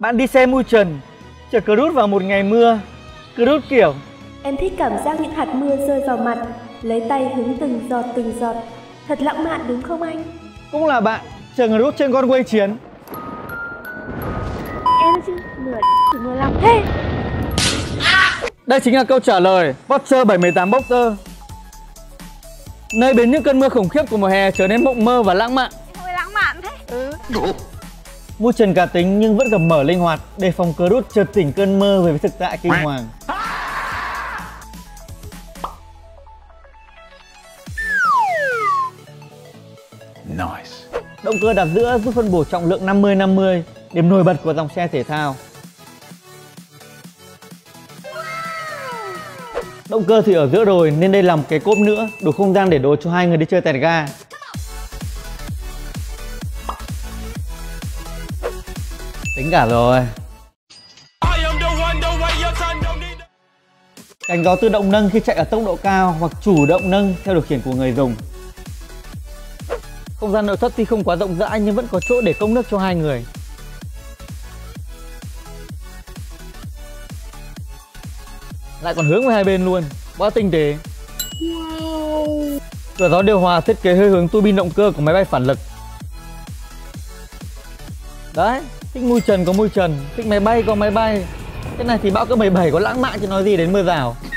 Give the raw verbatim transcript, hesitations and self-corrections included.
Bạn đi xe mui trần, chở Cruise vào một ngày mưa. Cruise kiểu: em thích cảm giác những hạt mưa rơi vào mặt, lấy tay hứng từng giọt từng giọt. Thật lãng mạn đúng không anh? Cũng là bạn chở Cruise trên con quay chiến. Em chứ, nửa chỉ mười lăm thế. Đây chính là câu trả lời Porsche bảy một tám Boxer. Nơi biến những cơn mưa khủng khiếp của mùa hè trở nên mộng mơ và lãng mạn. Thôi lãng mạn thế. Ừ. Mui trần cá tính nhưng vẫn gập mở linh hoạt, đề phòng Cruise chợt tỉnh cơn mơ về với thực tại kinh hoàng. Nice. Động cơ đặt giữa giúp phân bổ trọng lượng năm mươi năm mươi, điểm nổi bật của dòng xe thể thao. Động cơ thì ở giữa rồi nên đây là một cái cốp nữa, đủ không gian để đồ cho hai người đi chơi tẹt ga. Tính cả rồi. Cánh gió tự động nâng khi chạy ở tốc độ cao hoặc chủ động nâng theo điều khiển của người dùng. Không gian nội thất thì không quá rộng rãi nhưng vẫn có chỗ để cốc nước cho hai người. Lại còn hướng về hai bên luôn, quá tinh tế. Wow. Cửa gió điều hòa thiết kế hơi hướng tua bin động cơ của máy bay phản lực. Đấy, thích mui trần có mui trần, thích máy bay có máy bay. Cái này thì bão cỡ mười bảy có lãng mạn chứ nói gì đến mưa rào.